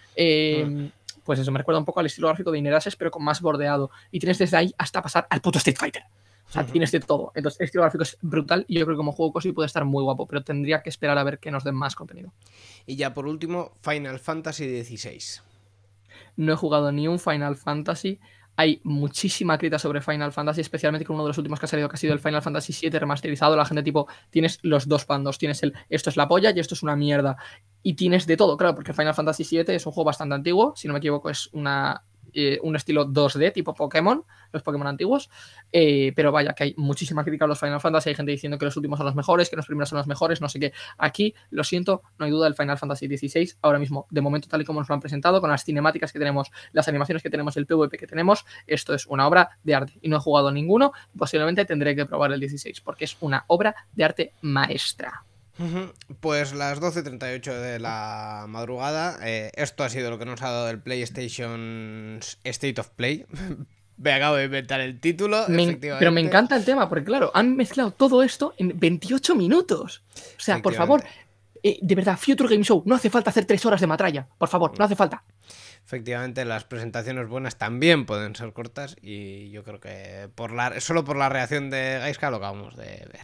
Pues eso, me recuerda un poco al estilo gráfico de Inerases, pero con más bordeado. Y tienes desde ahí hasta pasar al puto Street Fighter. O sea, tienes de todo. Entonces, el estilo gráfico es brutal y yo creo que como juego cosi puede estar muy guapo, pero tendría que esperar a ver que nos den más contenido. Y ya por último, Final Fantasy XVI. No he jugado ni un Final Fantasy. Hay muchísima crítica sobre Final Fantasy, especialmente con uno de los últimos que ha salido, que ha sido el Final Fantasy VII remasterizado. La gente tipo, tienes los dos bandos, tienes esto es la polla y esto es una mierda. Y tienes de todo, claro, porque Final Fantasy VII es un juego bastante antiguo, si no me equivoco es un estilo 2D tipo Pokémon, los Pokémon antiguos, pero vaya, que hay muchísima crítica a los Final Fantasy, hay gente diciendo que los últimos son los mejores, que los primeros son los mejores, no sé qué. Aquí, lo siento, no hay duda del Final Fantasy XVI, ahora mismo, de momento tal y como nos lo han presentado, con las cinemáticas que tenemos, las animaciones que tenemos, el PvP que tenemos, esto es una obra de arte, y no he jugado ninguno, posiblemente tendré que probar el 16, porque es una obra de arte maestra. Pues las 12:38 de la madrugada, esto ha sido lo que nos ha dado el PlayStation State of Play. Me acabo de inventar el título, efectivamente. Pero me encanta el tema, porque claro, han mezclado todo esto en 28 minutos. O sea, por favor, de verdad, Future Game Show, no hace falta hacer 3 horas de metralla, por favor, no hace falta. Efectivamente, las presentaciones buenas también pueden ser cortas y yo creo que solo por la reacción de Gaiska lo acabamos de ver.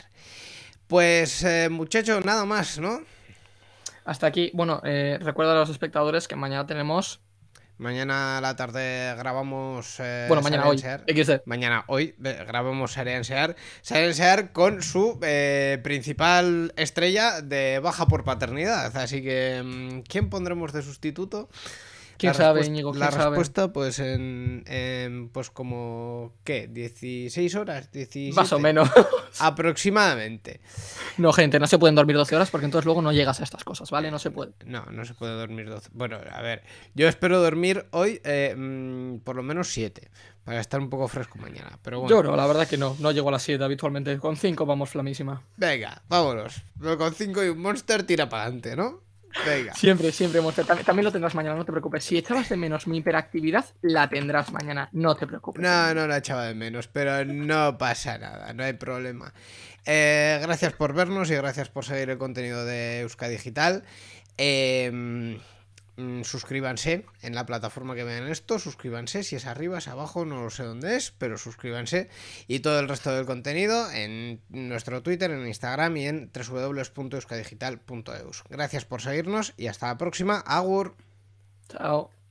Pues muchachos, nada más, ¿no? Hasta aquí. Bueno, recuerda a los espectadores que mañana tenemos... Mañana a la tarde grabamos... bueno, mañana hoy. Mañana hoy grabamos Siren Sear con su principal estrella de baja por paternidad. Así que, ¿quién pondremos de sustituto? ¿Quién sabe, Íñigo? La respuesta, pues pues como, ¿qué? 16 horas, 17. Más o menos. Aproximadamente. No, gente, no se pueden dormir 12 horas porque entonces luego no llegas a estas cosas, ¿vale? No se puede. No se puede dormir 12. Bueno, a ver, yo espero dormir hoy por lo menos 7. Para estar un poco fresco mañana. Pero bueno. Yo no, la verdad que no llego a las 7 habitualmente. Con 5 vamos flamísima. Venga, vámonos. Pero con 5 y un monster tira para adelante, ¿no? Venga. Siempre, siempre, Monster. También lo tendrás mañana, no te preocupes. Si echabas de menos mi hiperactividad, la tendrás mañana, no te preocupes. No la echaba de menos, pero no pasa nada, no hay problema. Gracias por vernos y gracias por seguir el contenido de Euskadi Digital. Suscríbanse en la plataforma que vean esto, suscríbanse, si es arriba, es abajo, no lo sé dónde es, pero suscríbanse, y todo el resto del contenido en nuestro Twitter, en Instagram y en www.euskadigital.eus. Gracias por seguirnos y hasta la próxima. Agur. Chao.